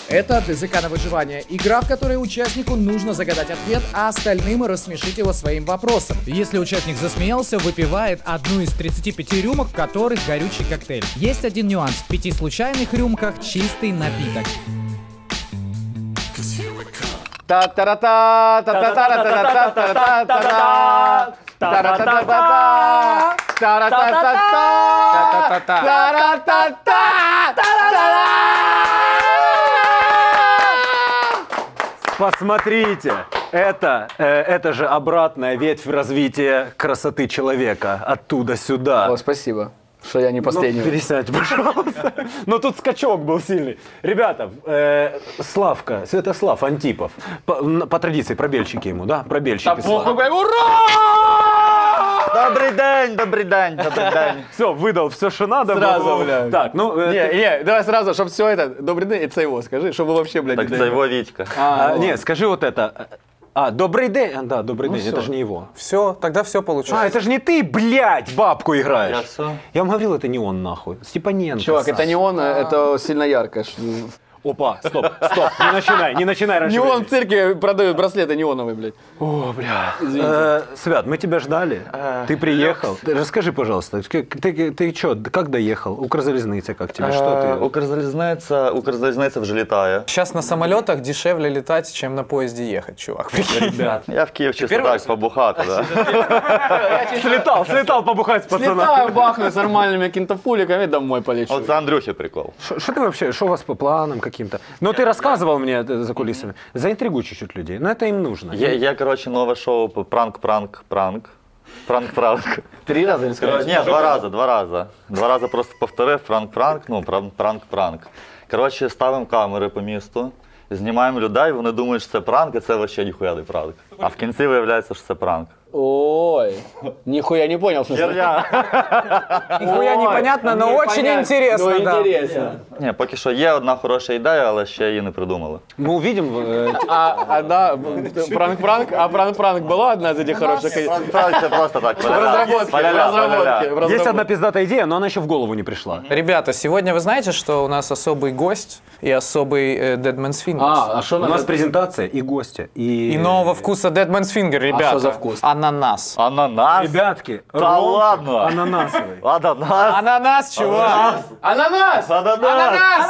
Это ДЗК на выживание. Игра, в которой участнику нужно загадать ответ, а остальным рассмешить его своим вопросом. Если участник засмеялся, выпивает одну из 35 рюмок, в которых горючий коктейль. Есть один нюанс. В 5 случайных рюмках чистый напиток. Та-та-та-та, та-та-та-та-та-та-та-та-та, та-та-та-та-та, та-та-та-та-та, та-та-та-та-та. Посмотрите, это же обратная ветвь развития красоты человека. Оттуда сюда. О, спасибо, что я не последний. Ну, пересядь, пожалуйста. Но тут скачок был сильный. Ребята, Славка, Святослав Антипов. По традиции, пробельчики ему, да? Пробельчики. Ура! Добрий день, добрий день, добрий день. Все, выдал все, что надо. Сразу, бля. Так, ну... Не, давай сразу, чтобы все это, добрый день, это его скажи, чтобы вообще, блядь, Так це його Вітька. Не, скажи вот это. Добрый день. Да, добрый день, это же не его. Все, тогда все получается. Это же не ты, блядь, бабку играешь. Я все. Я вам говорил, это не он, нахуй. Степаненко. Чувак, Саша. это не он, это сильно ярко. Опа, стоп, не начинай раньше. Не он в времени. цирке продают браслеты неоновые, блядь. О, бля. Свят, мы тебя ждали. Ты приехал. Расскажи, пожалуйста, ты что, как доехал? Укрзалізниця, как тебе? Что ты? Укрзалізниця вже літає. Сейчас на самолетах дешевле летать, чем на поезде ехать, чувак. Ребят. Я в Київ чисто так побухати, да. Слетал побухать с пацанами. Слетаю, бахну с нормальными кинтофуликами, домой полечу. От це Андрюхи прикол. Что ты вообще, что у вас по планам каким-то? Ну, ты рассказывал мне это за кулисами. Заинтригуй чуть-чуть людей, но это им нужно. Є, коротше, нове шоу пранк. 3 раза или сколько? Ні, два рази. Два рази просто повторив пранк, ну, пранк. Коротше, ставимо камери по місту, знімаємо людей, вони думають, що це пранк, і це взагалі ніхуя не пранк. А в кінці виявляється, що це пранк. Ой, нихуя не понял, в смысле. Нихуя непонятно, но очень интересно. Ну, да. интересно. Ні, поки що є одна хороша ідея, але ще її не придумали. Мы увидим. Да, пранк, а пранк была одна из этих хороших? Пранк це просто так. В разработке. Есть одна пиздатая идея, но она еще в голову не пришла. Ребята, сегодня вы знаете, что у нас особый гость и особый Deadman's Fingers. А что У нас презентация и гостя, И нового вкуса Deadman's Finger, ребята. что за вкус? Ананас. Ананас? Ребятки, Та ромчик ладно? ананасовый. Ананас? Ананас, чувак. Ананас! Ананас!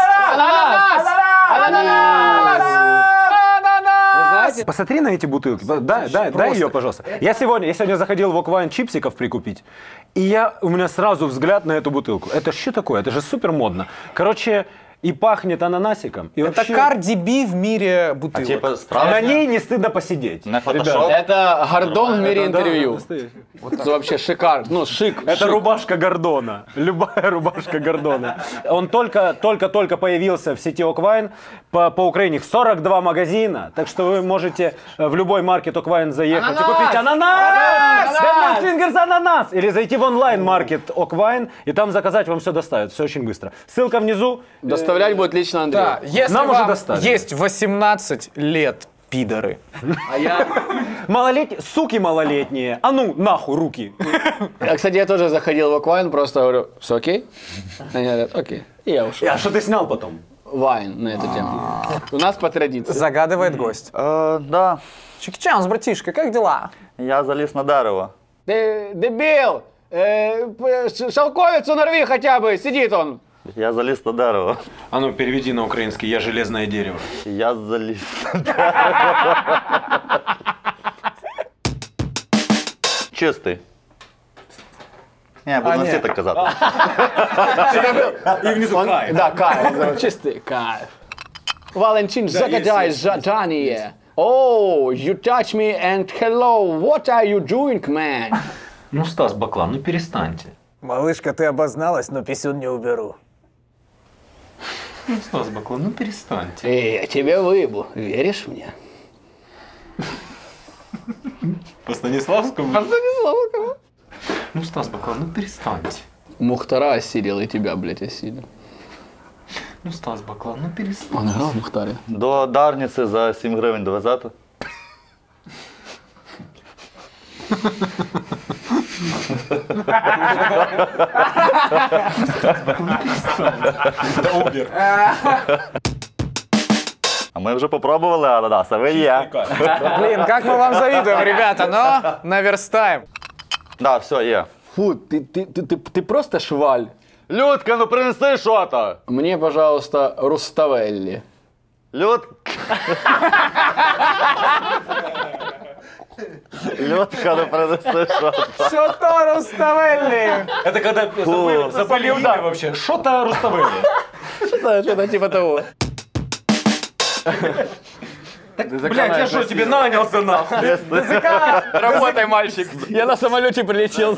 Вы знаете, Посмотри на эти бутылки. Дай ее, пожалуйста. Я сегодня заходил в Оквайн чипсиков прикупить, и у меня сразу взгляд на эту бутылку. Это что такое? Это же супер модно. Короче, и пахнет ананасиком. И Это вообще, Cardi B в мире А бутылок. типа на справді? ней не стыдно посидеть. Не фотошоп? это Гордон в мире интервью. настоящий. Это вообще шикарно. Ну, шик. Это рубашка Гордона. Любая рубашка Гордона. Он только появился в сети Оквайн. По Украине 42 магазина. Так что вы можете в любой маркет Оквайн заехать и купить ананас! Deadman's Fingers ананас! Или зайти в онлайн-маркет Оквайн и там заказать, вам все доставят. Все очень быстро. Ссылка внизу. Доставлять будет лично Андрей. Да, если Нам уже вам доставили. есть 18 лет, пидоры. А я... Суки малолетние. А ну, нахуй, руки. Кстати, я тоже заходил в Аквайн, просто говорю, все окей? Они говорят, окей. И я ушел. А что ты снял потом? Вайн на эту тему. У нас по традиции. Загадывает гость. Да, Чики-чаунс, братишка, как дела? я заліз на дерево. Ты дебил! Шелковицу нарви хотя бы, сидит он. Я заліз на дерево. А ну, переведи на украинский. Я железное дерево. Я заліз на дерево. Чистий. Ні, буду всі так казати. И внизу кайф. Да, кайф, чистый кайф. Валентин, загадай задание. Oh, you touch me and hello, what are you doing, man? Ну, Стас Баклан, ну перестаньте. Малышка, ты обозналась, но писюн не уберу. Ну, Стас Баклан, ну перестаньте. Я тебе выебу, веришь мне? По Станиславскому? Станиславскому. Ну, Стас Баклан, ну перестаньте. Мухтара осилил, и тебя, блядь, осилил. Ну, Стас Баклан, ну перестаньте. Он играл в Мухтаре? До Дарниці за 7 гривень довезете. А ми вже попробували ананас, а ви є. Блин, как мы вам завидуем, ребята, но наверстаем. Да, все, є. Фу, ты просто шваль. Людка, ну принеси що-то. Мне, пожалуйста, руставелли. Людка, ну принеси що-то. Что-то Руставелли. Это когда забыли имя вообще. Что-то Руставели. Что-то типа того. Блядь, я что, тебе нанялся нахуй? Работай, мальчик. Я на самолете прилетел.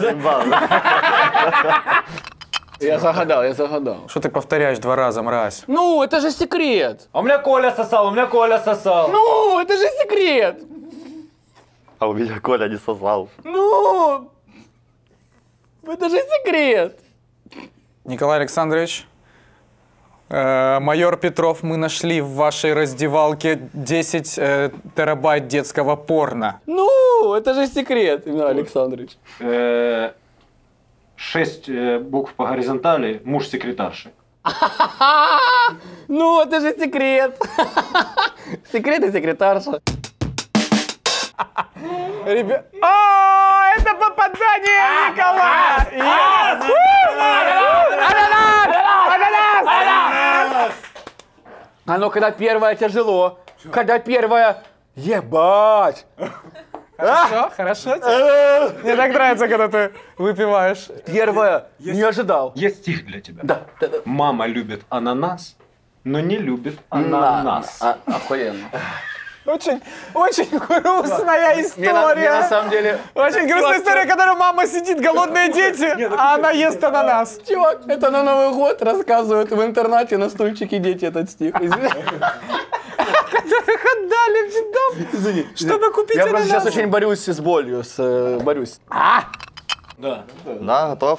Я загадал. Что ты повторяешь 2 раза, мразь? Ну, это же секрет. А у меня Коля сосал. Ну, это же секрет. А у мене Коля не сосав. Ну, это же секрет. Николай Александрович, майор Петров, мы нашли в вашей раздевалке 10 терабайт детского порно. Ну, это же секрет, Иван Александрович. 6 букв по горизонтали, муж секретарши. Ну, это же секрет. Секрет и секретарша. Ребят... это попадание Николая! А ну, когда первое тяжело, когда первое... Ебать! Хорошо тебе? Мне так нравится, когда ты выпиваешь. Первое не ожидал. Есть стих для тебя. Да. Мама любит ананас, но не любит ананас. Охуенно. Очень, очень грустная Мне история. на самом деле... Очень грустная история, когда мама сидит, голодные дети, а она ест ананас. Чувак, это на Новый год рассказывают в интернате на стульчике дети этот стих. Которых отдали в детдом, Извини. чтобы купить Я просто сейчас ананас. очень борюсь с болью, борюсь. Да. Да, готов?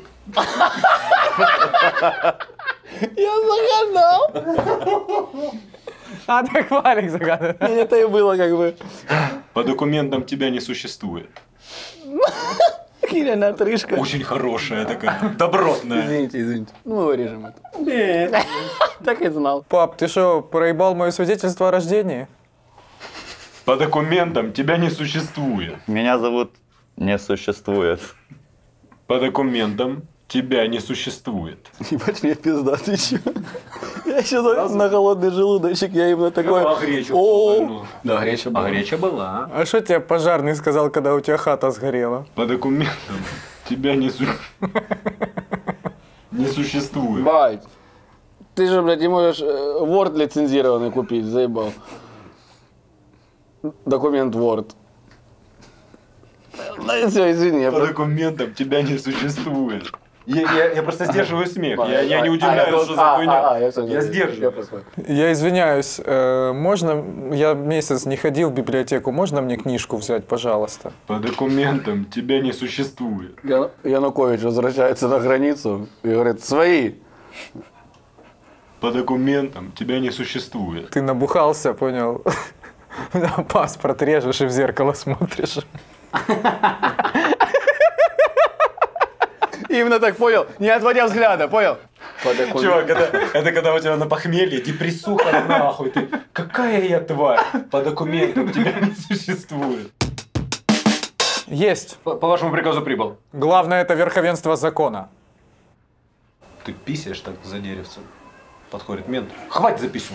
Я загадал. А так Валик загадывает. Это и было как бы. По документам тебя не существует. Кирина отрыжка. Очень хорошая такая, добротная. Извините. Ну, мы вырежем это. Так и знал. Пап, ты что, проебал мое свидетельство о рождении? По документам тебя не существует. Меня зовут не существует. По документам тебя не существует. Ебать, мне пизда, ты чё? Я сейчас на голодный желудочек, я именно такой... А гречу? О, да, греча была. А греча была. А что тебе пожарный сказал, когда у тебя хата сгорела? По документам тебя не существует. Бать, ты же, блядь, не можешь Word лицензированный купить, заебал. Документ Word. Ну все, извини, я По просто... документам тебя не существует. Я просто сдерживаю смех. Я не удивляюсь, что за хуйня. Я сдерживаю. Я извиняюсь, можно, я месяц не ходил в библиотеку, можно мне книжку взять, пожалуйста? По документам тебя не существует. Янукович возвращается на границу и говорит, свои. По документам тебя не существует. Ты набухался, понял? Паспорт режешь и в зеркало смотришь. Именно так, понял? Не отводя взгляда, понял? Чувак, это когда у тебя на похмелье, депрессуха нахуй. Ты, какая я тварь? По документам тебя не существует. Есть. По вашему приказу прибыл. Главное это верховенство закона. Ты писаешь так за деревцем. Подходит мент. Хватит за писюн.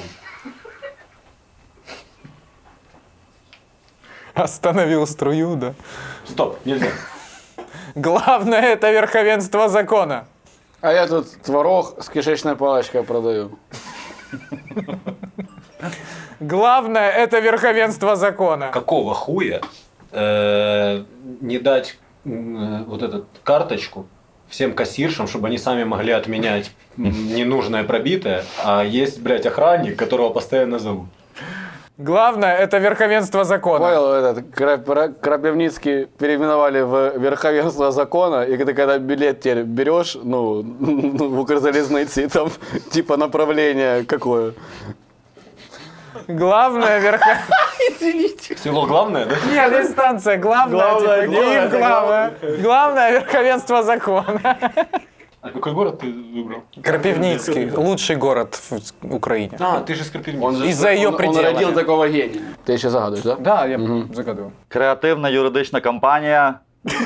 Остановил струю, да. Стоп, нельзя. Главное это верховенство закона. А я тут творог с кишечной палочкой продаю. Главное это верховенство закона. Какого хуя не дать вот эту карточку всем кассиршам, чтобы они сами могли отменять ненужное пробитое, а есть, блядь, охранник, которого постоянно зовут. Главное это верховенство закона. Понял, этот Крапивницкий переименовали в верховенство закона, и ты когда билет теперь берешь, ну в Укрзалезнице, там типа направление какое? Главное верховенство... Извините. Село главное, да? Нет, здесь станция. Главное, Главное, типа, Киев, главное. Главное верховенство закона. А какой город ты выбрал? Крапивницкий, лучший город в Украине. А, ты же с Крапивницкого. Из-за ее Он пределами. родил такого гения. Ты ще загадуєш, да? Да, я загадываю. Креативна юридична компанія.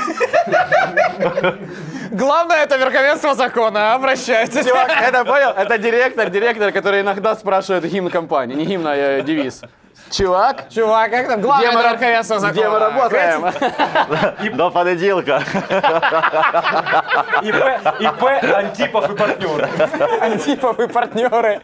Главное, это верховенство закона. Обращайтесь. Чувак, это понял? Это директор, который иногда спрашивает гимн компании. Не гимн, а девиз. Чувак, Чувак, как там? Главное, это верховенство закона. где мы работаем? До понеділка. ИП Антипов и партнеры. Антиповые партнеры.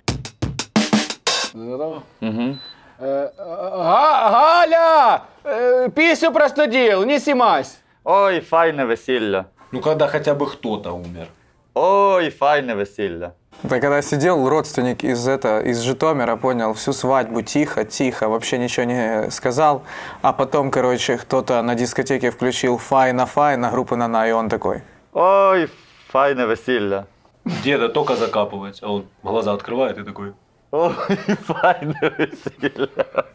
Галя! Пісню простудил, не сімась. Ой, файне весілля. Ну, когда хотя бы кто-то умер. Ой, файне весілля. Да, когда сидел родственник из Житомира, понял, всю свадьбу тихо, вообще ничего не сказал. А потом, короче, кто-то на дискотеке включил файна, группы «На-на», и он такой. Ой, файне весілля. Деда только закапывать, а он глаза открывает и такой... Ой, файне весілля.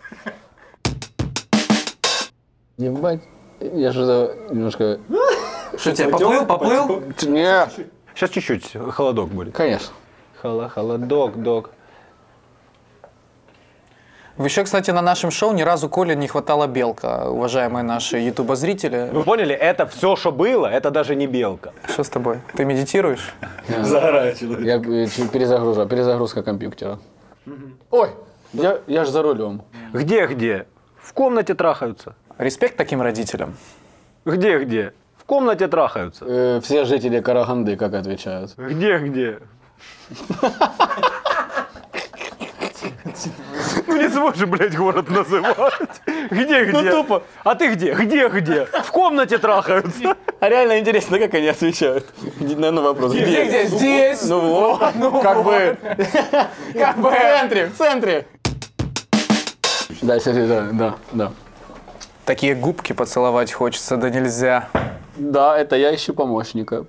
Ебать, я что-то немножко... Что тебе, поплыл? Не, Сейчас чуть-чуть холодок будет. конечно. Холодок, док. Еще, кстати, на нашем шоу ни разу Коле не хватало белка, уважаемые наши ютубозрители. Вы поняли, это все, что было, это даже не белка. Что с тобой? Ты медитируешь? Загорает человек. Я перезагрузка компьютера. Ой, я ж за рулем. Где? В комнате трахаются. Респект таким родителям. Где? В комнате трахаются. Все жители Караганды как отвечают? Где? Ну не свой же, блядь, город называть. Где? Ну тупо. А ты где? Где? В комнате трахаются. А реально интересно, как они отвечают на вопрос. Где? Здесь. Ну вот, как бы в центре. Да, кстати, да. Такие губки поцеловать хочется, да нельзя. Да, это я ищу помощника.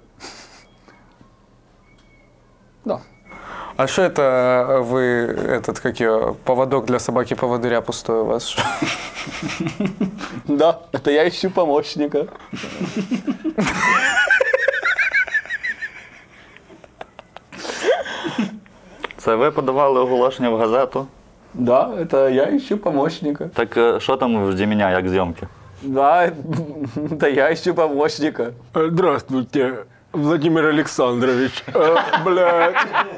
Да. А что это вы, поводок для собаки-поводыря пустой у вас? Да, это я ищу помощника. Це ви подавали оголошення в газету? Да, это я ищу помощника. Так що там в мене, як зйомки? Да, это я ищу помощника. Здравствуйте, Владимир Александрович. Блядь.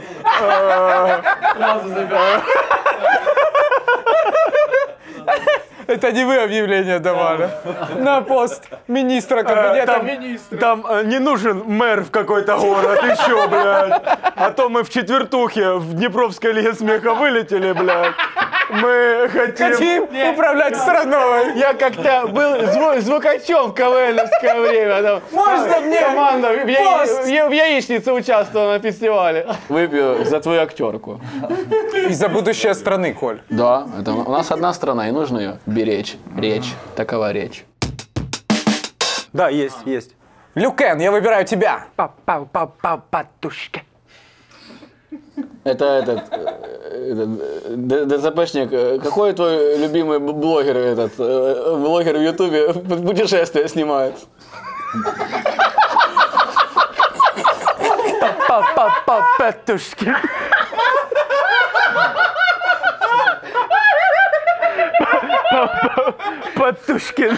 Это не вы объявление давали. На пост министра кабинета министра. Там не нужен мэр в какой-то город, еще, блядь. А то мы в четвертухе в Днепровской лиге смеха вылетели, блядь. Мы хотим... управлять страной. Я как-то был звукачом в КВНовское время. Там, Можно мне команда пост? в яичнице участвовала на фестивале. Выпью за твою актерку. И за будущее страны, Коль. Да, это у нас одна страна, и нужно ее беречь. Речь. Такова речь. Да, есть. Люкен, я выбираю тебя. Папа-папа-патушка. Это ДЦПшник. Какой твой любимый блогер, блогер в Ютубе путешествия снимает? Папа-папа-патушка. Патушкин.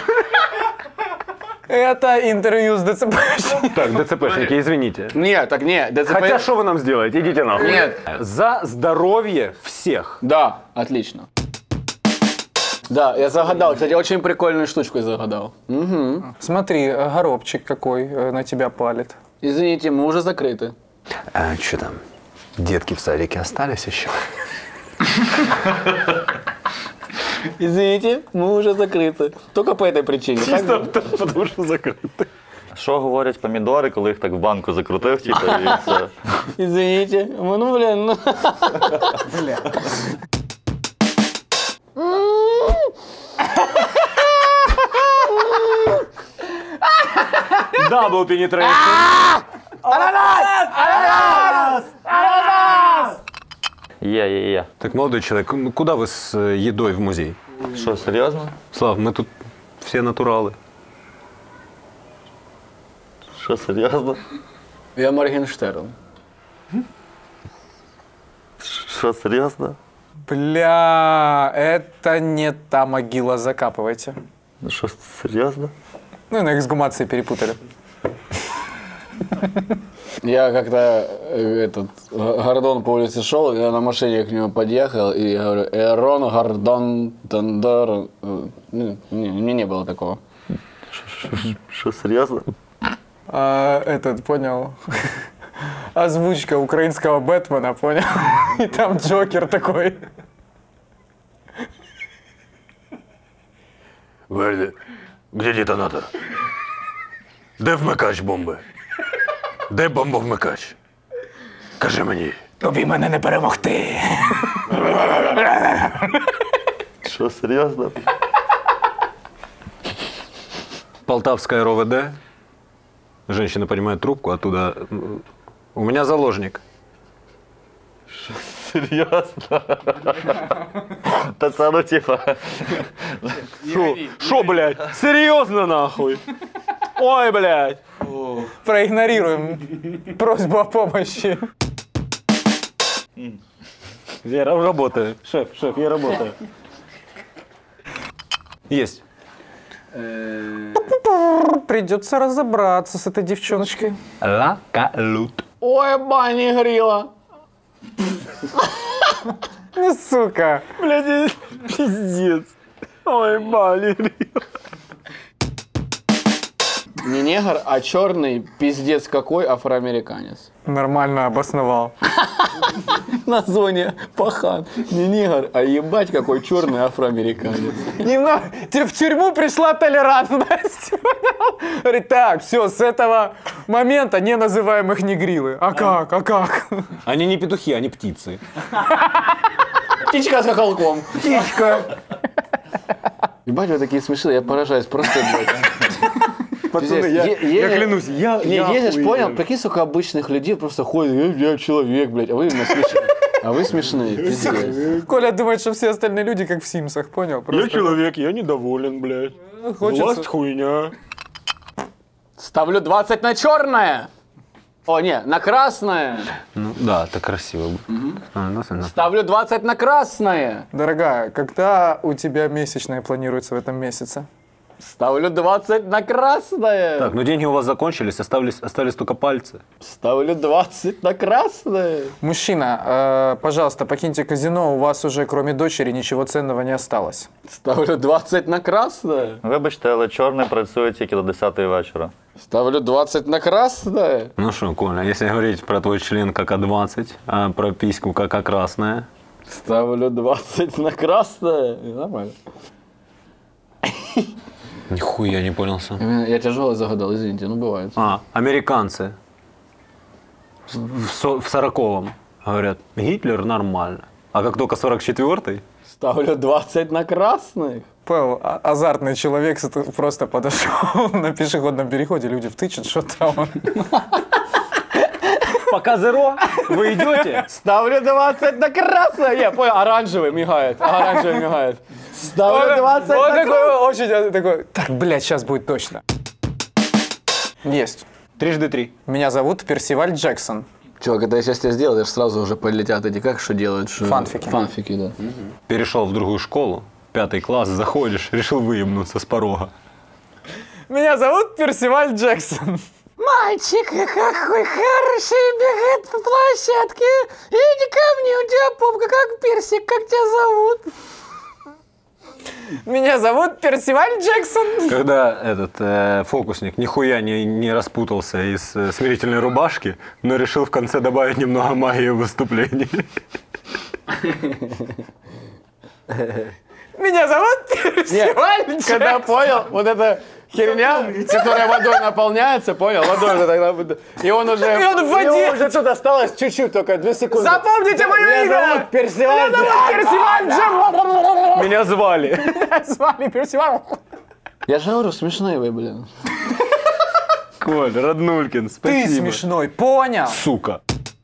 Это интервью с ДЦПшником. Так, ДЦПшники, извините. Нет, так не. ДЦП... Хотя что вы нам сделаете? Идите нахуй. Нет. За здоровье всех. Да, отлично. Да, я загадал. Кстати, очень прикольную штучку загадал. Угу. Смотри, горобчик какой на тебя палит. Извините, мы уже закрыты. А что там, детки в садике остались еще? Извините, мы уже закрыты. Только по этой причине. Чисто потому що закрити. Що говорять помідори, коли їх так в банку закрутив, типу, і все? Извините. Ну, блин. Ну. Double penetration. Є. Так, молодой человек, куда вы с едой в музей? Що, серйозно? Слав, мы тут все натуралы. Що, серйозно? Я Моргенштерн. Что, серьезно? Бля, это не та могила, закапывайте. Что, серьезно? Ну и на эксгумации перепутали. Я как-то Гордон по улице шел, я на машине к нему подъехал и я говорю: Эрон, Гордон, Тандор. Мне не было такого. Что, серьезно? Понял? Озвучка украинского Бэтмена, понял? И там Джокер такой. Верді, де детонатор? Де вмикач бомби? Де бомбовмикач? Кажи мені. Тобі мене не перемогти. Что, серьезно? Полтавская РОВД. Женщина поднимает трубку, оттуда... У меня заложник. Серьезно? Пацану типа... Шо, блядь? Серьезно, нахуй? Ой, блядь. Проигнорируем просьбу о помощи. Я работаю. Шеф, я работаю. Есть. Придется разобраться с этой девчоночкой. Лакалут. Ой, бани грила. Ну, сука. Блядь, пиздец. Ой, блин. Не негр, а черный пиздец какой афроамериканец. Нормально обосновал. На зоне пахан. Не негр, а ебать какой черный афроамериканец. Немного. В тюрьму пришла толерантность. Понял? Говорит, так, все, с этого момента не называем их негрилы. А как? А как? Они не петухи, они птицы. Птичка с хохолком. Птичка. Ебать, вы такие смешные, я поражаюсь просто, блядь. Пацаны, я клянусь, я ездишь, понял, прикинь, сколько обычных людей просто ходят, я человек, блядь, а вы именно смешные. А вы смешные, пиздец. Коля думает, что все остальные люди как в Симсах, понял? Я человек, я недоволен, блядь. Власть хуйня. Ставлю 20 на черное. О, не, на красное. Ну да, это красиво. Ставлю 20 на красное. Дорогая, когда у тебя месячные планируется в этом месяце? Ставлю 20 на красное. Так, ну деньги у вас закончились, остались только пальцы. Ставлю 20 на красное. Мужчина, пожалуйста, покиньте казино, у вас уже кроме дочери ничего ценного не осталось. Ставлю 20 на красное. Вибачте, але чорний працює тільки до 10 вечора. Ставлю 20 на красное. Ну что, Коля, если говорить про твой член как А20, а про письку как А-красная. Ставлю 20 на красное. Нормально. Нихуя не понял сам. Я тяжелый загадал, извините, ну бывает. Американцы в 40-м говорят, Гитлер нормально. А как только 44-й? Ставлю 20 на красных. Павел, азартный человек просто подошел на пешеходном переходе, люди втычат что-то, он... Пока зеро, вы идете? Ставлю 20 на красное. Я понял, оранжевый мигает. Оранжевый мигает. Ставлю 20 он на такой, красное. очень такой, так, блядь, сейчас будет точно. Есть. 3x3. Меня зовут Персиваль Джексон. Чувак, это я сейчас тебе сделал, даже сразу уже полетят эти, как что делают? Фанфики. Фанфики, да. Перешел в другую школу, 5 класс, заходишь, решил выебнуться с порога. Меня зовут Персиваль Джексон. Мальчик, какой хороший, бегает по площадке. Иди ко мне, у тебя попка как персик, как тебя зовут? Меня зовут Персиваль Джексон. Когда этот фокусник нихуя не распутался из смирительной рубашки, но решил в конце добавить немного магии в выступлении. Меня зовут Персиваль Джексон. Когда понял, вот эта херня, которая водой наполняется, понял, водой уже тогда... И он уже... И он в воде. Ему уже тут осталось чуть-чуть, только 2 секунды. Запомните мое имя. Меня зовут Персиваль. Персиваль Джексон. Меня звали. Меня звали Персиваль. Я же говорю, смешные вы, блин. Коль, Роднулькин, спасибо. Ты смешной, понял? Сука.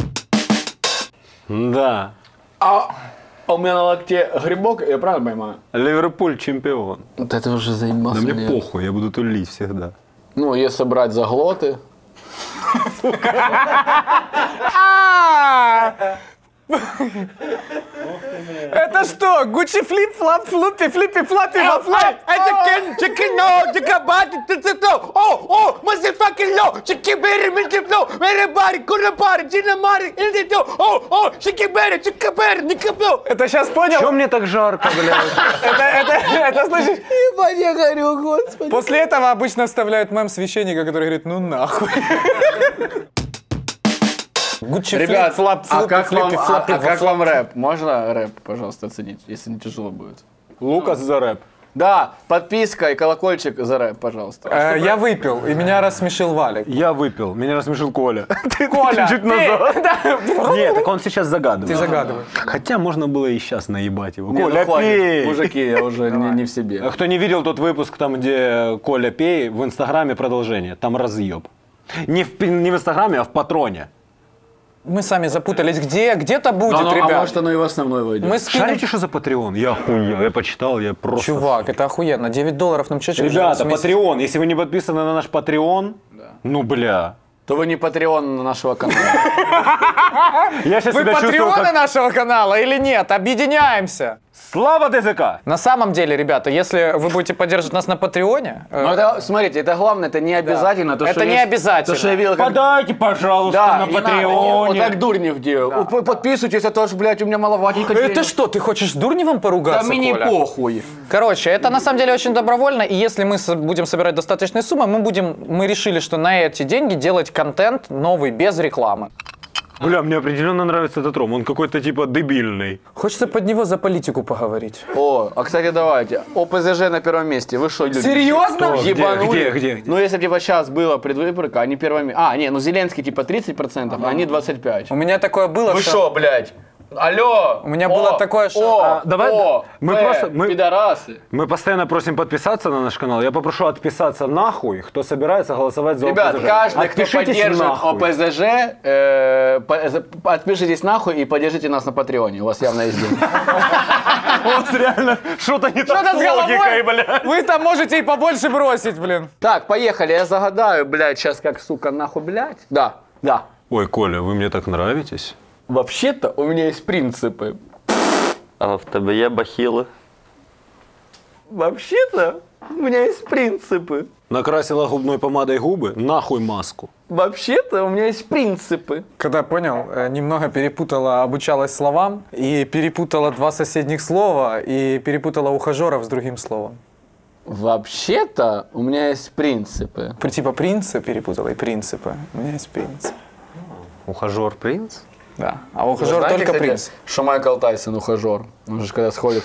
Да. А у меня на локте грибок, я правильно понимаю? Ливерпуль чемпион. Вот это уже Да заебался. мне похуй, я буду тулить всегда. Ну, если брать заглоты, Это что? Гуччи флип, флап, флупи, флиппи, флаппи, флап. Chicken no, chicken body, oh, motherfucking no, chicken berry, chicken no, everybody, good body, chicken body, oh, chicken berry, chicken no. Это сейчас понял? Чё мне так жарко, блядь? Это слышишь? Ебать, я горю, господи. После этого обычно вставляют мем священника, который говорит, ну нахуй. Гуччи Ребят, флип, флап, а флупи, как флиппи, флаппи, как флап. вам рэп? Можно рэп, пожалуйста, оценить, если не тяжело будет? Лукас за рэп. Да, подписка и колокольчик за рэп, пожалуйста. Я выпил, и меня рассмешил Валик. Я выпил, меня рассмешил Коля. Коля, Чуть назад. Нет, так он сейчас загадывает. Ты загадывай. Хотя можно было и сейчас наебать его. Не, ну Коля, хватит, пей! мужики, я уже не в себе. Кто не видел тот выпуск, там, где Коля пей, в Инстаграме продолжение. Там разъеб. Не в Инстаграме, а в Патроне. Мы сами запутались. Где-то будет, А ребят. может оно и в основной войдет? Мы скинем... Шарите, что за Патреон? Я охуел, я почитал, я просто... Чувак, это охуенно. $9 нам чечек. Ребята, Патреон, если вы не подписаны на наш Патреон, ну бля. То вы не патреон нашего канала. Я сейчас Вы себя чувствую патреоны как... нашего канала или нет? Объединяемся. Слава ДЗК! На самом деле, ребята, если вы будете поддерживать нас на Патреоне... Но это, смотрите, это главное, это не обязательно. То, Это что не есть- обязательно. То, что я видел, как... Подайте, пожалуйста, Да, на не надо, Патреоне. вот так Дурнев делал. Подписывайтесь, а то ж, блядь, у меня маловатенько денег. Это что, ты хочешь с Дурневым Да поругаться, мне Коля? похуй. Короче, это на самом деле очень добровольно, и если мы будем собирать достаточные суммы, мы решили, что на эти деньги делать контент новый, без рекламы. Бля, мне определенно нравится этот ром, он какой-то типа дебильный. Хочется под него за политику поговорить. О, а кстати, давайте. ОПЗЖ на первом месте. Вы что, люди? Серьезно? Что? Ебанули? Где? Ну, если типа сейчас было предвыборка, они первое место. А, не, ну Зеленский типа 30%, а они 25%. У меня такое было, Вы что, блядь? Алло! У меня было такое, что- давай- мы пидорасы. Мы постоянно просим подписаться на наш канал. Я попрошу отписаться нахуй, кто собирается голосовать за Ребят, ОПЗЖ. каждый, кто Отпишитесь поддержит нахуй. ОПЗЖ, отпишитесь нахуй и поддержите нас на Патреоне. У вас явно есть деньги. У вас реально что-то не так Что-то с с логикой, головой. бля. Вы там можете и побольше бросить, блин. Так, поехали, я загадаю, блядь, сейчас как, сука, нахуй, блядь. Да. Ой, Коля, вы мне так нравитесь. Вообще-то у меня есть принципы. А в тебе є бахіли? Вообще-то у меня есть принципы. Накрасила губной помадой губы, нахуй маску. Вообще-то у меня есть принципы. Когда понял, немного перепутала, обучалась словам, и перепутала два соседних слова, и перепутала ухажеров с другим словом. Вообще-то у меня есть принципы. Типа принцип перепутала и принципы. У меня есть принцип. Ухажер принц? Да. А ухажер Знаете, только кстати, принц. что Майкл Тайсон ухажер. Он же когда сходит...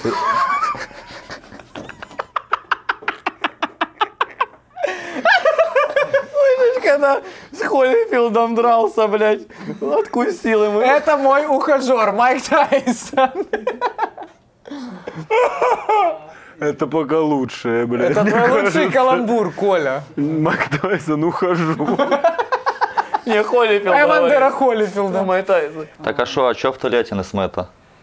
Когда с Холлифилдом дрался, блядь, откусил ему. Это мой ухажер, Майк Тайсон. Это пока лучшее, блядь. Это твой лучший каламбур, Коля. Майк Тайсон, ухожу. Не, Холлифилд. Эвандера Холлифилда. Майк Тайсон. Так а що в туалеті не смито?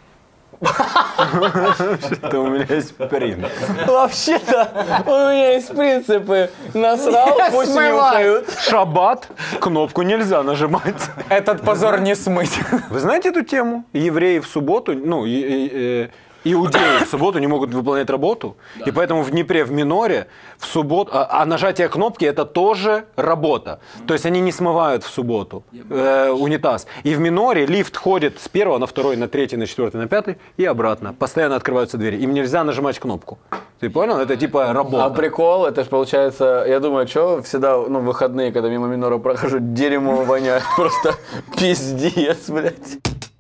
Это у меня есть принц. Вообще-то у меня есть принципы. Насрал, пусть нюхают. Шаббат, кнопку нельзя нажимать. Этот позор не смыть. Вы знаете эту тему? Евреи в субботу, иудеи в субботу не могут выполнять работу, и поэтому в Днепре, в Миноре, в субботу, а нажатие кнопки это тоже работа. То есть они не смывают в субботу унитаз. И в Миноре лифт ходит с первого на второй, на третий, на четвертый, на пятый и обратно. Постоянно открываются двери. Им нельзя нажимать кнопку. Ты понял? Это типа работа. А прикол, это же получается, я думаю, что всегда, в выходные, когда мимо Минора прохожу, дерьмо воняет. Просто пиздец, блядь.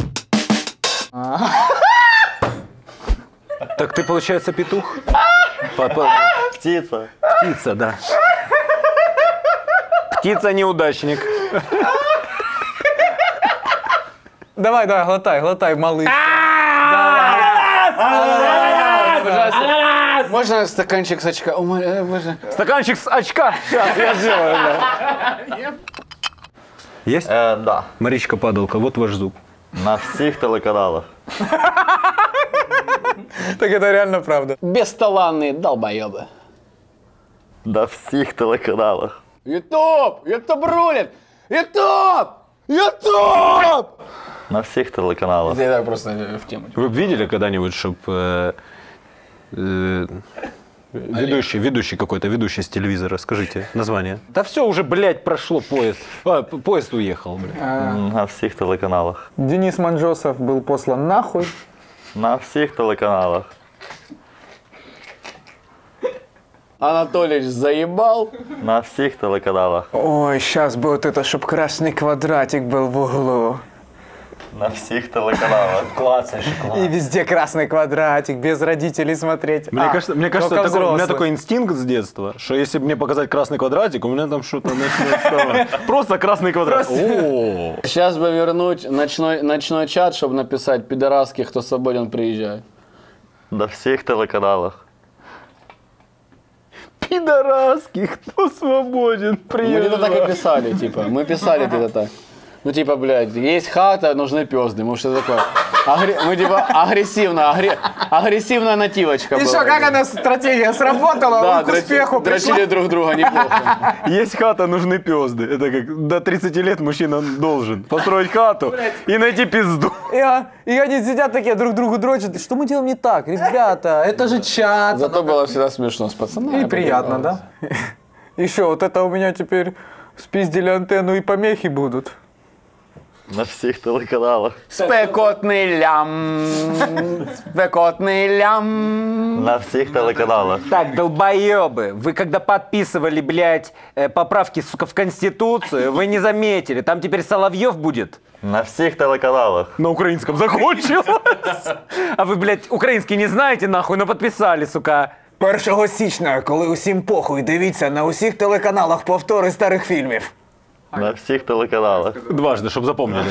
Так ты, получается, петух? Птиця. Птица, да. Птица-неудачник. Давай, глотай, малыш. Можно стаканчик с очка? Можно. Стаканчик с очка. Сейчас я сделаю. Да. Есть? Да. Маричка Падалка, вот ваш зуб. На всіх телеканалах. Так это реально правда. Бесталанные долбоебы. На всіх телеканалах. Ютуб рулит. Ютуб! Ютуб! На всіх телеканалах. Я так просто в тему. Вы видели когда-нибудь, чтобы ведущий какой-то, ведущий с телевизора, скажите название? Да все, уже, блядь, прошло поезд. Поезд уехал, блядь. На всіх телеканалах. Денис Манжосов был послан нахуй. На всіх телеканалах. Анатолич заебал. На всіх телеканалах. Ой, сейчас бы вот это, чтоб красный квадратик был в углу. На всіх телеканалах. Клацаешь, И везде красный квадратик, без родителей смотреть. Мне кажется, только у меня взрослые. такой инстинкт с детства, что если мне показать красный квадратик, у меня там что-то начнет вставать. Просто красный квадрат. О. Сейчас бы вернуть ночной чат, чтобы написать пидорасский, кто свободен, приезжай. На всіх телеканалах. Пидорасский, кто свободен, Мы где-то так и писали, типа. Мы писали где-то так. Ну, типа, блядь, есть хата, нужны пёзды. Может, что такое? Мы, типа, агрессивная нативочка И была. что, как она стратегия сработала? Да, к успеху пришла? дрочили друг друга неплохо. Есть хата, нужны пёзды. Это как до 30 лет мужчина должен построить хату и найти пизду. И они сидят такие, друг другу дрочат. Что мы делаем не так, ребята? Это же чат. Зато было всегда смешно с пацанами. И приятно, да? Еще вот это у меня теперь спиздили антенну и помехи будут. На всіх телеканалах. Спекотный лям. Спекотный лям. На всіх телеканалах. Так, долбоебы, вы когда подписывали, блядь, поправки, сука, в Конституцию, вы не заметили, там теперь Соловьев будет. На всіх телеканалах. На украинском закончилось. А вы, блядь, украинский не знаете, нахуй, но подписали, сука. 1 січня, коли усім похуй, дивіться на усіх телеканалах повтори старих фільмів. На всіх телеканалах. Дважды, чтобы запомнили.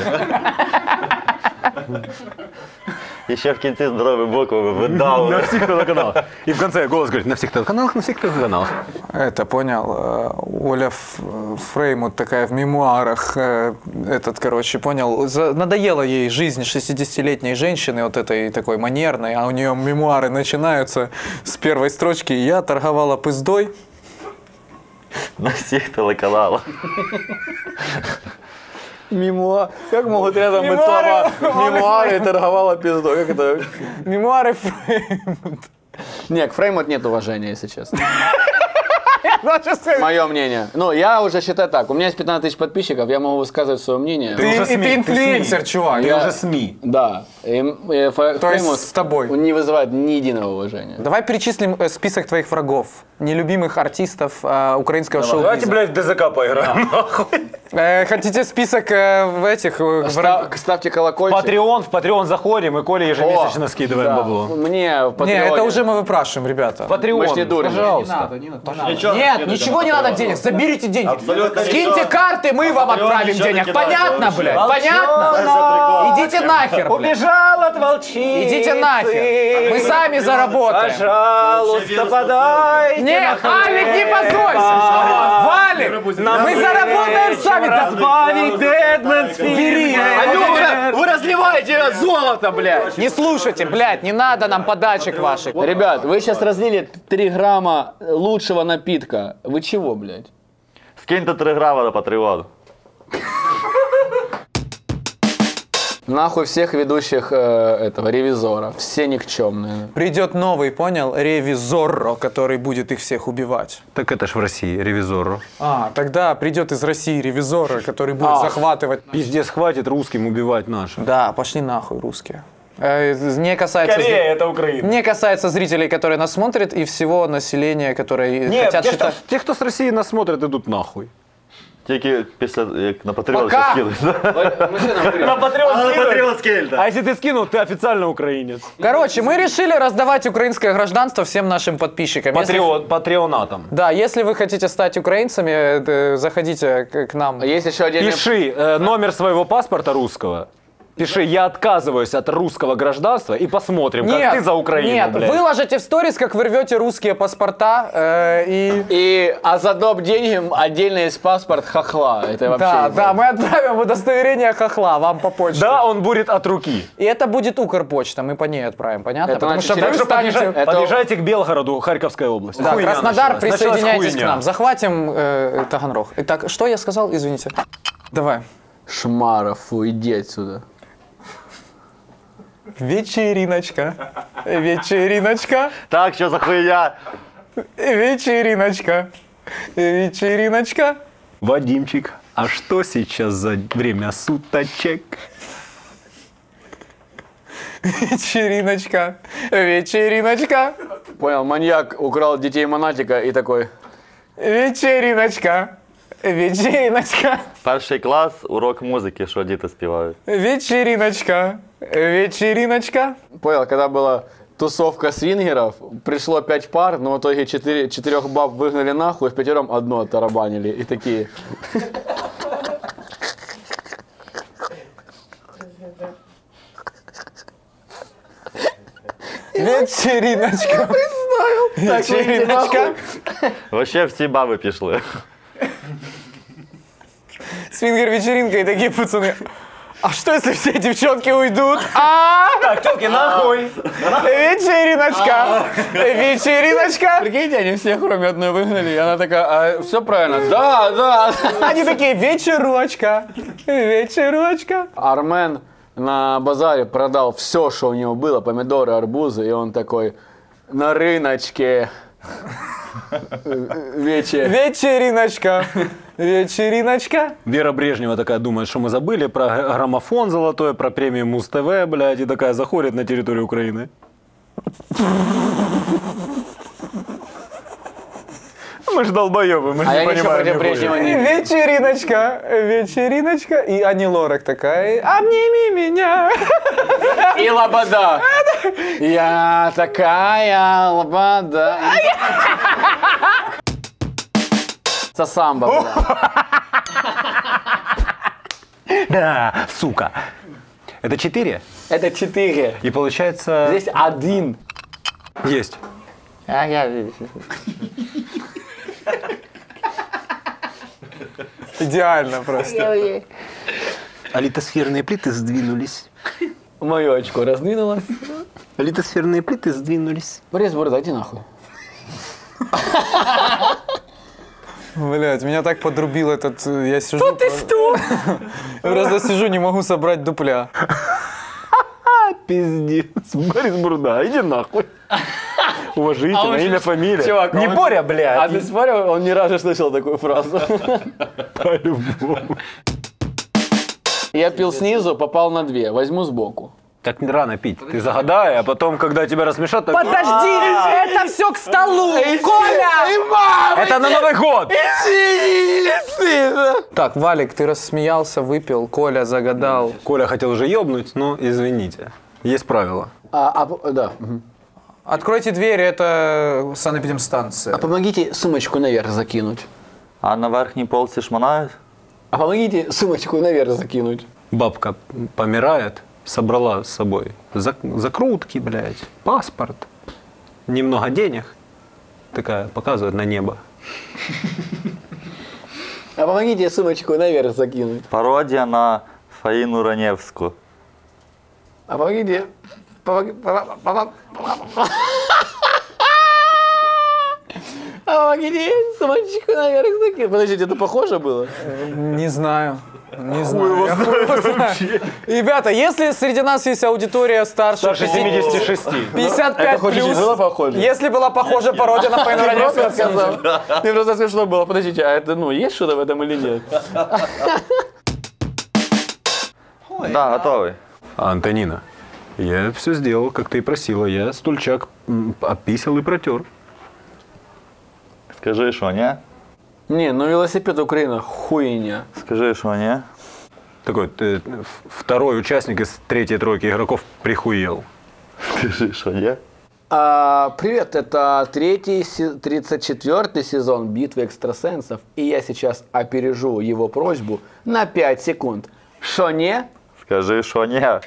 І ще в кінці здорові букви видали. На всех телеканалах. И в конце голос говорит, на всех телеканалах, на всех телеканалах. Это понял, Оля Фреймут такая в мемуарах, понял, надоела ей жизнь 60-летней женщины, вот этой такой манерной, а у нее мемуары начинаются с первой строчки «Я торговала пиздой». На всіх телеканалах. Как могут рядом быть слова? Мемуары торговала пиздой. Как это? Мемуары Фреймут. Не, к Фреймут нет уважения, если честно. Мое мнение. Ну, я уже считаю так. У меня есть 15 тысяч подписчиков, я могу высказывать свое мнение. Ты инфлюенсер, чувак. Ты уже СМИ. Да. То есть с тобой. Он не вызывает ни единого уважения. Давай перечислим список твоих врагов, нелюбимых артистов украинского шоу-биза. Давайте, блядь, в ДЗК поиграем, нахуй. Хотите список в этих... Ставьте колокольчик. В Patreon заходим, и Коле ежемесячно скидываем бабло. Мне в Не, Патреоне. это уже мы выпрашиваем, ребята. Мы ж не Patreon, дурим. пожалуйста. Нет, ничего не надо денег, заберите деньги. Скиньте карты, мы вам отправим денег. Понятно, блядь? Понятно? Идите нахер, блядь. Убежал от волчицы. Идите нахер. Мы сами заработаем. Пожалуйста, подайте. Нет, Алик, не позорься. Валик, мы заработаем сами. Разбавить Дедманс. Бери. Вы разливаете золото, блядь. Не слушайте, блядь, не надо нам подачек ваших. Ребят, вы сейчас разлили 3 грамма лучшего напитка. Вы чего, блядь? Скиньте 3 грама на Patreon. Нахуй всех ведущих этого ревизора. Все никчемные. Придет новый, понял, ревизорро, который будет их всех убивать. Так это ж в России, ревизор. Тогда придет из России ревизорро, который будет захватывать. Пиздец, хватит русским убивать наших. Да, пошли нахуй русские. Не касается, это Украина. не касается зрителей, которые нас смотрят, и всего населения, которые Нет, хотят те, считать. те, кто с России нас смотрят, идут нахуй. Тільки після, як на Patreon Пока. ще скинуть. На Patreon скинуть. А если ты скинул, ты официально украинец. Короче, мы решили раздавать украинское гражданство всем нашим подписчикам. Патреонатом. Да, если вы хотите стать украинцами, заходите к нам. Есть еще отдельный... Пиши номер своего паспорта русского Пиши, я отказываюсь от русского гражданства и посмотрим, как ты за Украину, Нет, блядь. выложите в сторис, как вы рвете русские паспорта А за доп. Деньги отдельно есть паспорт хохла. Это вообще... Да, мы отправим удостоверение хохла вам по почте. Да, он будет от руки. И это будет Укрпочта, мы по ней отправим, понятно? Это Потому что значит, вы станете... Подъезжайте к Белгороду, Харьковская область. Да, Хуйня Краснодар, началась. присоединяйтесь Началась к нам. Захватим Таганрог. Итак, что я сказал? Извините. Давай. Шмаров, уйди отсюда. Вечериночка. Вечериночка. Так, что за хуйня? Вечериночка. Вечериночка. Вадимчик, а что сейчас за время суточек? Вечериночка. Вечериночка. Понял, маньяк украл детей Монатика и такой... Вечериночка. Вечериночка. Перший клас, урок музики, що діти співають. Вечериночка. Вечериночка. Понял, когда была тусовка свингеров, пришло 5 пар, но в итоге 4 баб выгнали нахуй, в 5 одно оттарабанили. И такие... Вечериночка. Вечериночка. Вообще всі баби пішли. Свингер-вечеринка и такие пацаны. А что, если все девчонки уйдут? Так, телки, нахуй! Вечериночка! Вечериночка! Прикиньте, они всех, кроме одной, выгнали. И она такая, все правильно. Да. Они такие, вечерочка! Вечерочка! Армен на базаре продал все, что у него было, помидоры, арбузы, и он такой, на рыночке. Вечериночка! Вечериночка! Вера Брежнева такая думает, что мы забыли про граммофон золотой, про премию Муз-ТВ, блядь, и такая заходит на территорию Украины. Мы ж долбоёбы, мы ж не понимаем нихуя. Вечериночка! Вечериночка! И Ани Лорак такая, обними меня! И лобода. Я такая лобода. Это самбо, бля. Да, сука. Это 4? Это 4. И получается... Здесь 1. Есть. Идеально просто. А литосферные плиты сдвинулись. Мое очко раздвинулось. Литосферные плиты сдвинулись. Борис, Борис, иди нахуй. Блять, меня так подрубил этот... Я сижу... Что ты что? Я просто сижу, не могу собрать дупля. Пиздец. Борис Бурда, иди нахуй. Уважительно, имя, фамилия. Чувак, не Боря, блядь. А ты спорил, он ни разу слышал такую фразу. По-любому. Я пил снизу, попал на 2. Возьму сбоку. Так не рано пить. Ты загадай, а потом, когда тебя рассмешат... Так... Подожди, это все к столу! Коля! Это на Новый год! Так, Валик, ты рассмеялся, выпил, Коля загадал. Коля хотел уже ёбнуть, но извините. Есть правила. Да. Откройте дверь, это санэпидемстанция. А помогите сумочку наверх закинуть. А на верхній полці шмонають? А помогите сумочку наверх закинуть. Бабка помирает, собрала с собой закрутки, блядь, паспорт, немного денег. Такая показывает на небо. А помогите сумочку наверх закинуть. Пародія на Фаїну Раневську. А помогите... А помогите сумочку наверх закинуть. Подождите, это похоже было? Не знаю. Не знаю. Ребята, если среди нас есть аудитория старше 76. 55 Это хоть плюс, было похоже? если была похожа пародия на Фаину Раневскую, сказал. Мне просто смешно было. Подождите, а это, есть что-то в этом или нет? Да, готовий. Антонина, я все сделал, как ты и просила. Я стульчак описал и протер. Скажи, що ні? Не, ну велосипед Украина хуйня. Скажи, що ні? Такой второй участник из третьей тройки игроков прихуел. Скажи, що ні? Привет, это 34-й сезон «Битвы экстрасенсов», и я сейчас опережу его просьбу на 5 секунд. Шо не? Скажи, что нет.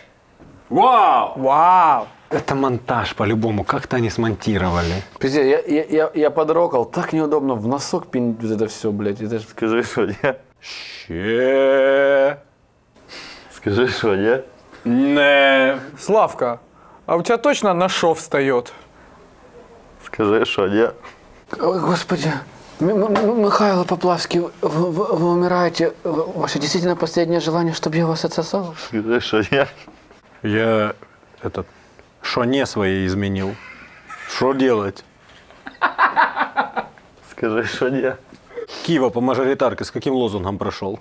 Вау! Это монтаж по-любому. Как-то они смонтировали. Пиздец, я подрокал, так неудобно в носок пинать вот это все, блядь. Это ж... Скажи, что нет. Ще. Скажи, что нет. Не. Славка, а у тебя точно на шов встает? Скажи, что нет. Ой, господи. Михаил Поплавский, вы умираете. Ваше действительно последнее желание, чтобы я вас отсосал? Скажи, что нет. Я шо не свои изменил. Что делать? Скажи, что нет. Киева по мажоритарке с каким лозунгом прошел?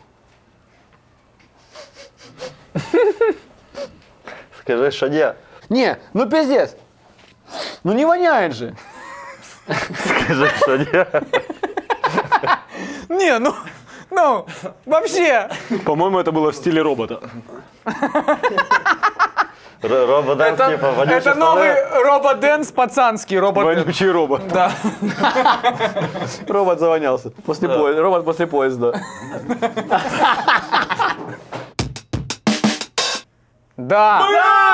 Скажи, что нет. Не, ну пиздец. Ну не воняет же. Скажи, что нет. Не, ну, вообще. По-моему, это было в стиле робота. Робот-дэнс типа вонючий Это новый робот-дэнс пацанский. Вонючий робот. Да. Робот завонялся. Робот после поезда. Да.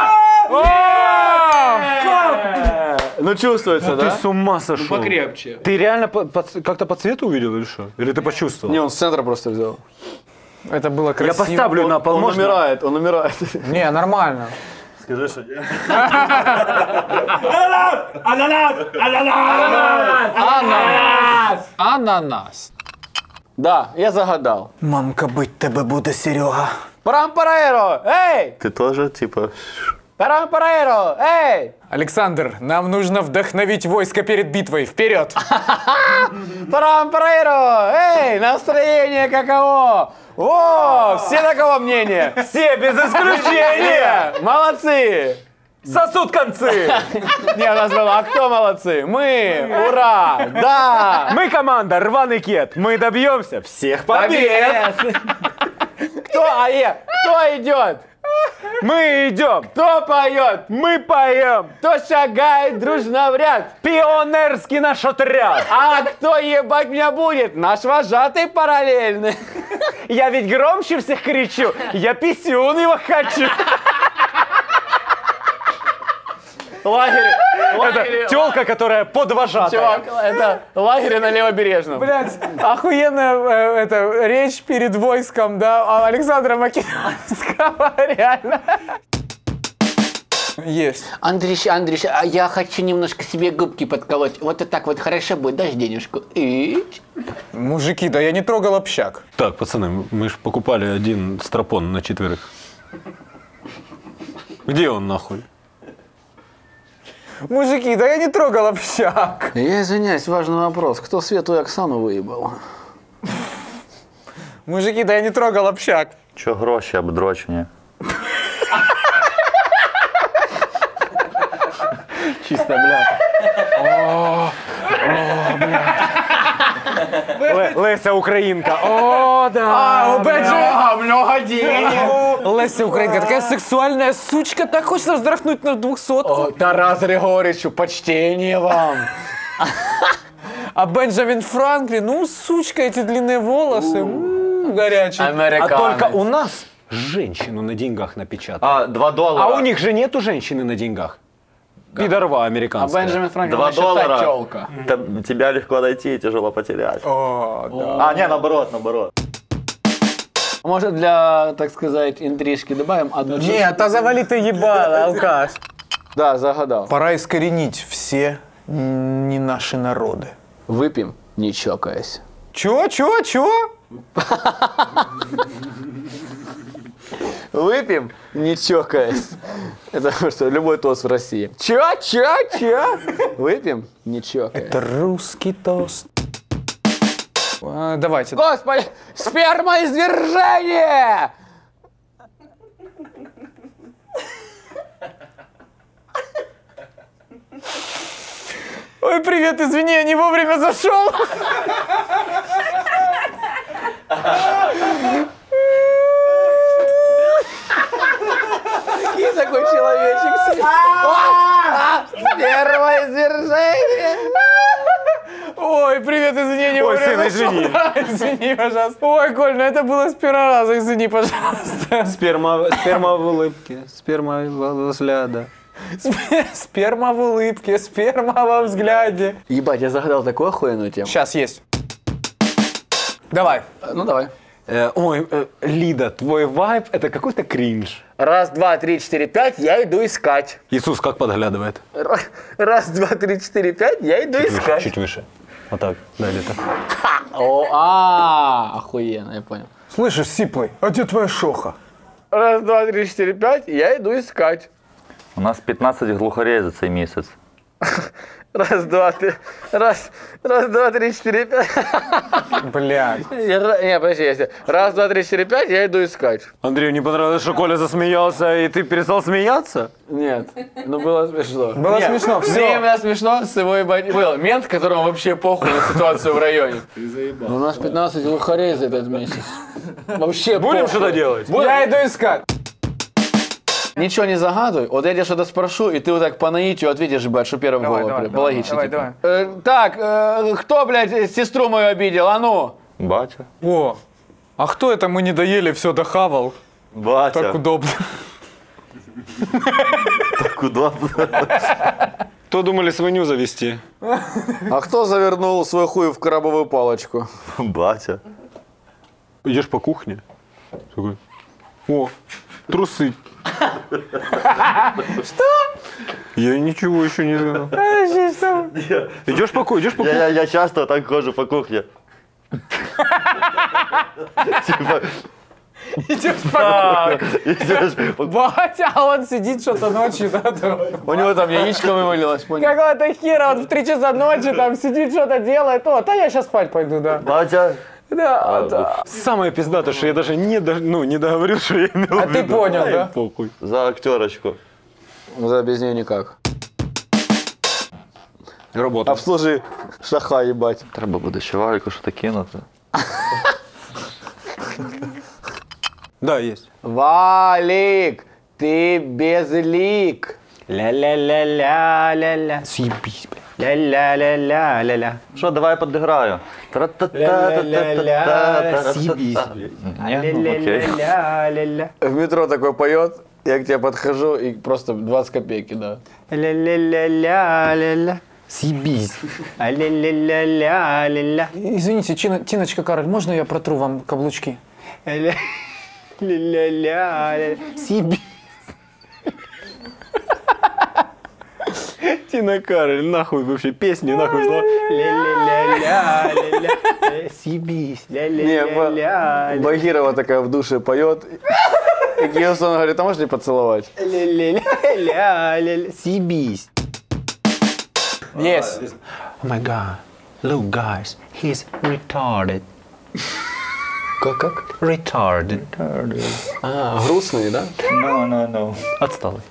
Ну чувствуется, Ты да? с ума сошел. Покрепче. Ты реально как-то по цвету увидел или что? Или ты почувствовал? Не, он с центра просто взял. Это было Я красиво. поставлю на пол. Он можно? умирает, он умирает. Не, нормально. Скажи, что нет. Ананас. Да, я загадал. Мамка бить тебе буде, Серега. Парампараэро, эй! Ты тоже типа... Парампараэро, эй! Александр, нам нужно вдохновить войско перед битвой. Вперед! Парампараэро, эй! Настроение каково? О, все такого мнения? Все без исключения! Молодцы! Сосут концы! Не, у нас было, а кто молодцы? Мы! Ура! Да! Мы команда Рваный Кет. Мы добьемся всех побед! Кто, кто идет? Мы идем! Кто поет? Мы поем! Кто шагает дружно в ряд? Пионерский наш отряд! А кто ебать меня будет? Наш вожатый параллельный. Я ведь громче всех кричу! Я писюн его хочу! Лагерь. Это тёлка, которая подвожатая. Чувак, это лагерь на Левобережном. Блядь, охуенная речь перед войском, да, Александра Македонского, реально. Есть. Андрюш, а я хочу немножко себе губки подколоть. Вот и так вот хорошо будет, дашь денежку? Мужики, да я не трогал общак. Так, пацаны, мы же покупали один стропон на 4. Где он нахуй? Мужики, да я не трогал общак. Я извиняюсь, важный вопрос. Кто Свету и Оксану выебал? Мужики, да я не трогал общак. Чо гроші обдрочені? Чисто, бля. Леся Українка. О, да. Много денег. Леся Украинка, такая сексуальная сучка, так хочется вздрахнуть на 200-ку. Тарас Григорьевичу, почтение вам. А Бенджамин Франклин, ну, сучка, эти длинные волосы, горячие. А только у нас женщину на деньгах напечатали. А, $2. А у них же нету женщины на деньгах. Пидорва А американская. Бенджамин Франклин $2. еще та тёлка. Тебя легко найти и тяжело потерять. О, да. А, не, наоборот. Может, для, так сказать, интрижки добавим одну чушь? Нет, а завали ты ебало, алкаш. Да, загадал. Пора искоренить все не наши народы. Выпьем, не чокаясь. Чё? Выпьем, не чокаясь. Это что, любой тост в России. Чё? Выпьем, не чокаясь. Это русский тост. Давайте. Господи, спермоизвержение! Ой, привет, извини, я не вовремя зашел. И такой человечек сидит. Спермоизвержение! Ой, привет, извини, не Ой, вовремя сын, извини. зашел. Извини, пожалуйста. Ой, Коль, ну это было с первого раза, извини, пожалуйста. Сперма в улыбке, сперма во взгляда. Сперма в улыбке, сперма во взгляде. Ебать, я загадал такую охуенную тему. Сейчас есть. Давай. Ну давай. Лида, твой вайб это какой-то кринж. Раз, два, три, четыре, пять, я иду искать. Иисус как подглядывает? Раз, два, три, четыре, пять, я иду искать. Чуть выше. Вот так, да, или так. Охуенно, я понял. Слышишь, Сиплый, а где твоя шоха? Раз, два, три, четыре, пять, я иду искать. У нас 15 глухарей за цей місяць. Раз, два, три, два, три, четыре, пять. Блядь. Не, подожди, раз, два, три, четыре, пять, я иду искать. Андрею не понравилось, что Коля засмеялся, и ты перестал смеяться? Нет, ну было смешно. Было смешно, всё. Мне именно смешно с его ебать. Был мент, которому вообще похуй на ситуацию в районе. У нас 15 глухарей за этот месяц. Вообще Будем похуй. что-то делать? Я иду искать. Ничего не загадывай, вот я тебе что-то спрошу, и ты вот так по наитию ответишь, блядь, что первым в голову придет. Логично. Давай, типа. давай. Так, кто, блядь, сестру мою обидел? А ну! Батя. О, а кто это мы не доели, все дохавал? Батя. Так удобно. Так удобно. То думали свинью завести. А кто завернул свой хуй в крабовую палочку? Батя. Идешь по кухне. Такой, о, трусы. Что? Я ничего еще не сказал. Идешь по кухне. Я часто так хожу по кухне. Типа, Идешь по идешь по Батя, а он сидит что-то ночью, да? там. У него там яичко вывалилось, понял? Какого-то хера, вот в 3 часа ночи там сидит, что-то делает. О, да я сейчас спать пойду, да. Батя. Да, да. Самое пиздатое, что я даже не договорил, что я имел А в ты виду. понял, да? Похуй. За актерочку. За без нее никак. Работа. Обслужи шаха, ебать. Треба буде ще валіку що-то кинути. Да, есть. Валик, ты безлик. Ля-ля-ля-ля-ля-ля. Съебись, бля. Ля-ля-ля-ля-ля-ля. Що, давай подіграю. Съебись, Ні? Ну, окей. Ля-ля-ля-ля-ля. В метро такой поет, я к тебе подхожу и просто 20 копеек кидаю. Ля-ля-ля-ля-ля-ля. Съебись. Ля-ля-ля-ля-ля-ля. Извините, Тиночка Кароль, можно я протру вам каблучки? Ля-ля-ля-ля. Съебись. Тина Кароль, нахуй вообще песни, нахуй слова. Ля-ля-ля-ля-ля-ля. Съебись. Ля-ля-ля-ля. Багирова такая в душе поет. И Гилсон говорит, а можно поцеловать? Ля-ля-ля-ля-ля. Съебись. Yes. Oh my god. Look, guys, he's retarded. Как? Retarded. А, грустный, да? No. Отсталый.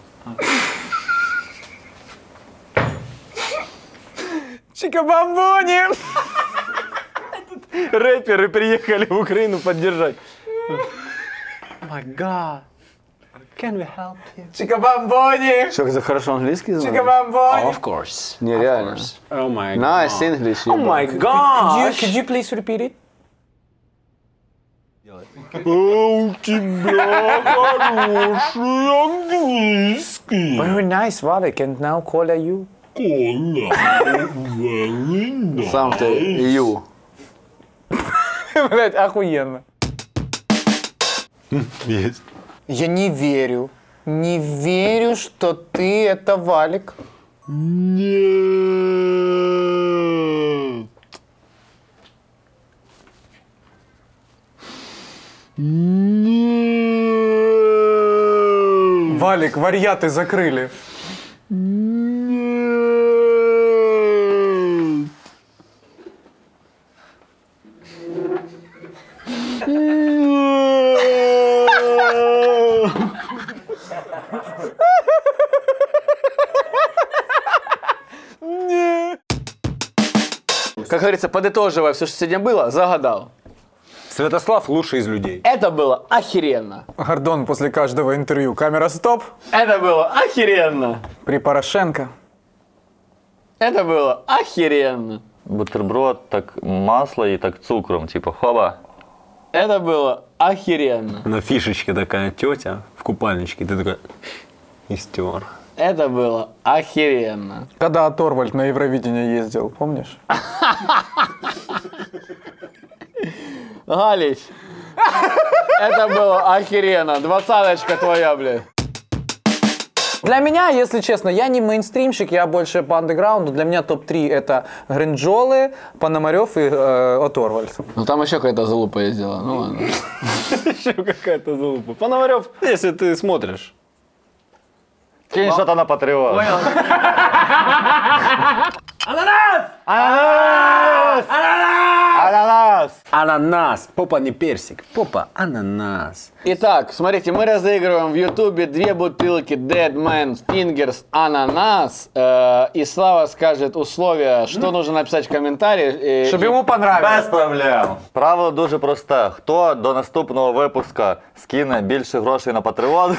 Чикабамбони! Рэперы приехали в Украину поддержать. Oh my god. Can we help you? Чикабамбони! Что, ты хорошо английский знаешь? Чикабамбони! Of course. Нереально. Oh my Nice English. Oh my god. Could you please repeat it? У тебя хороший английский. Very nice, Valek, and now Коля you. Сам ты Ю. Блять, охуенно. Есть. Я не верю, что ты это Валик. Нет. Нет. Валик, варьяты закрыли. Нет. Как говорится, подытоживая все, что сегодня было, загадал. Святослав лучший из людей. Это было охеренно. Гордон после каждого интервью. Камера стоп. Это было охеренно. При Порошенко. Это было охеренно. бутерброд, так масло и так цукром, типа хоба. Это было охеренно. На фишечке такая тетя в купальничке, ты такой и стер. Это было охеренно. Когда Торвальд на Евровидение ездил, помнишь? Галич, это было охеренно. 20-очка твоя, блядь. Для меня, если честно, я не мейнстримщик, я больше по андеграунду. Для меня топ-3 это Гринджолы, Пономарев и Оторвальд. Ну там еще какая-то залупа ездила. Ну ладно. Еще какая-то залупа. Пономарев, если ты смотришь. Кинь что-то на Patreon. Ананас! Ананас. Попа не персик. Попа ананас. Итак, смотрите, мы разыгрываем в Ютубе 2 бутылки Dead Man Fingers ананас. И Слава скажет условия, что нужно написать в комментарі. Чтобы ему понравилось. Без проблем. Правило дуже просте. Хто до наступного випуска скине більше грошей на Patreon?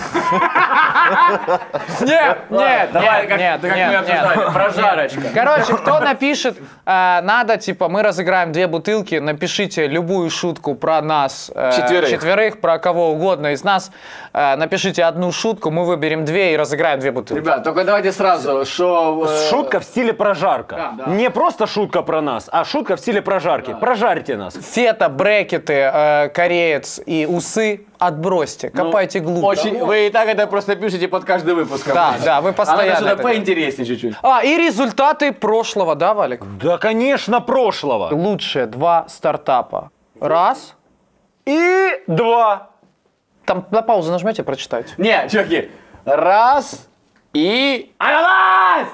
Нет. Прожарочка. Короче, кто напишет, надо, типа, мы разыграем 2 бутылки, напишите любую шутку про нас. Четверых, про кого угодно из нас. Напишите одну шутку, мы выберем 2 и разыграем 2 бутылки. Ребят, только давайте сразу, что... Шутка в стиле прожарка. Да. Не просто шутка про нас, а шутка в стиле прожарки. Прожарьте нас. Фета, брекеты, кореец и усы отбросьте, копайте глубже. Очень, вы и так это просто пишете под каждый выпуск. Да, вы постоянно. А надо что-то это поинтереснее чуть-чуть. И результаты прошлого, да, Валик? Да, конечно, прошлого. Лучшие 2 стартапа. Раз. И 2. Там на паузу нажмете, прочитайте. Не, чуваки. Раз и... Ананас!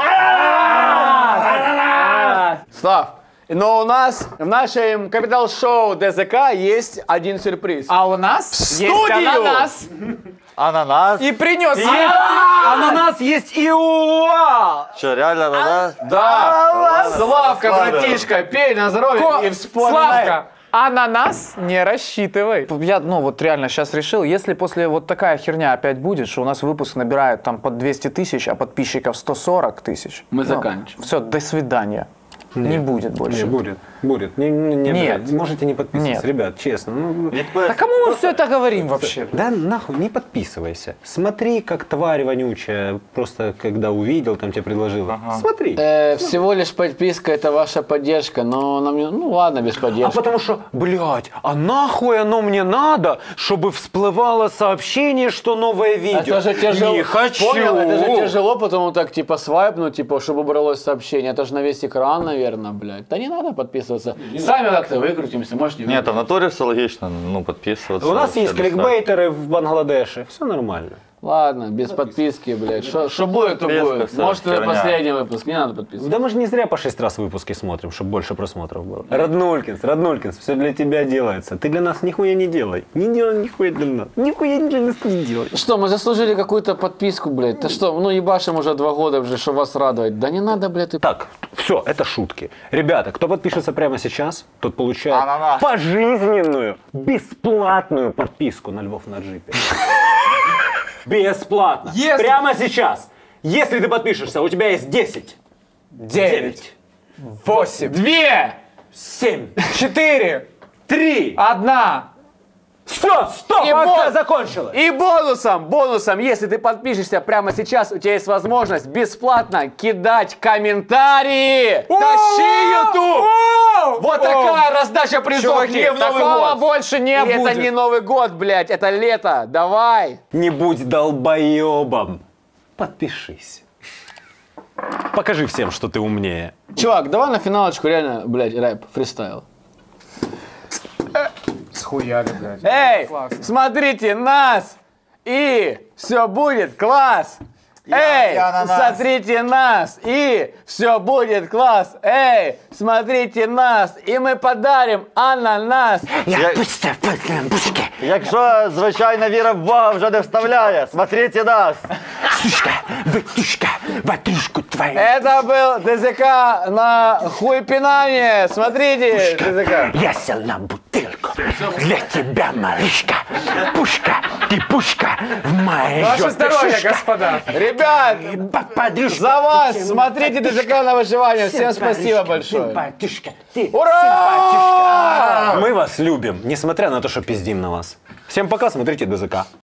Слав, но у нас в нашем капитал-шоу ДЗК есть один сюрприз. А у нас есть студию! ананас. Ананас? И принес. Ананас есть и у вас. Что, реально ананас? Да! Славка, Ладно. братишка, пей на здоровье и вспоминай. Славка, ананас не рассчитывай. Я, вот реально сейчас решил, если после вот такая херня опять будет, что у нас выпуск набирает там под 200 тысяч, а подписчиков 140 тысяч. Мы заканчиваем. Все, до свидания. Не будет больше. Будет. Нет. Можете не подписываться, Нет. ребят, честно. Да кому мы все это говорим вообще? Да нахуй, не подписывайся. Смотри, как тварь вонючая, просто когда увидел, там тебе предложила. Смотри. Всего лишь подписка — это ваша поддержка, но нам не... Ну ладно, без А поддержки. потому что, блядь, а нахуй оно мне надо, чтобы всплывало сообщение, что новое видео? Это же тяжело. Не хочу. Понял, это же тяжело, потому так типа свайпнуть, типа, чтобы убралось сообщение. Это же на весь экран, наверное, блядь. Да не надо подписываться. Сами как-то выкрутимся, может не Нет, а в натуре все логично, подписываться. У нас есть Все кликбейтеры в Бангладеше, все нормально. Ладно, без подписки, блядь. Что будет, то Подписка, будет. вся Может, это херня. последний выпуск, не надо подписываться. Да мы же не зря по 6 раз выпуски смотрим, чтобы больше просмотров было. Роднулькинс, все для тебя делается. Ты для нас нихуя не делай. Не делай нихуя для нас. Нихуя для нас не делай. Что, мы заслужили какую-то подписку, блядь? Ты что, ебашим уже 2 года уже, что вас радовать. Да не надо, блядь, ты... Так, все, это шутки. Ребята, кто подпишется прямо сейчас, тот получает Ананас. пожизненную, бесплатную подписку на Львов на джипе. Бесплатно. Прямо сейчас. Если ты подпишешься, у тебя есть 10, 9, 8, 2! 7, 4, 3. 1. Все, стоп, И акция бон- закончилась. И бонусом, если ты подпишешься прямо сейчас, у тебя есть возможность бесплатно кидать комментарии. Тащи YouTube! Вот такая раздача призов Чуваки, не в Новый такого год. больше не И будет. это не Новый год, блядь, это лето. Давай. Не будь долбоебом. Подпишись. Покажи всем, что ты умнее. Чувак, давай на финалочку реально, блядь, рэп, фристайл. Схуяли, блядь. Эй, смотрите нас, и все будет класс. Эй, смотрите нас, и все будет класс. Эй, смотрите нас, и мы подарим ананас. Якщо звичайна віра в Бога вже не вставляє, смотрите нас. Это был ДЗК на хуйпинание. Смотрите, ДЗК. Я сел на бутылку. пушку. Для тебя, малышка. Пушка, ты пушка в моей Ваше жопе здоровье, шишка. господа! Ребят, за вас! Смотрите ДЖК на выживание. Всем спасибо большое. Ура! Мы вас любим, несмотря на то, что пиздим на вас. Всем пока, смотрите ДЗК.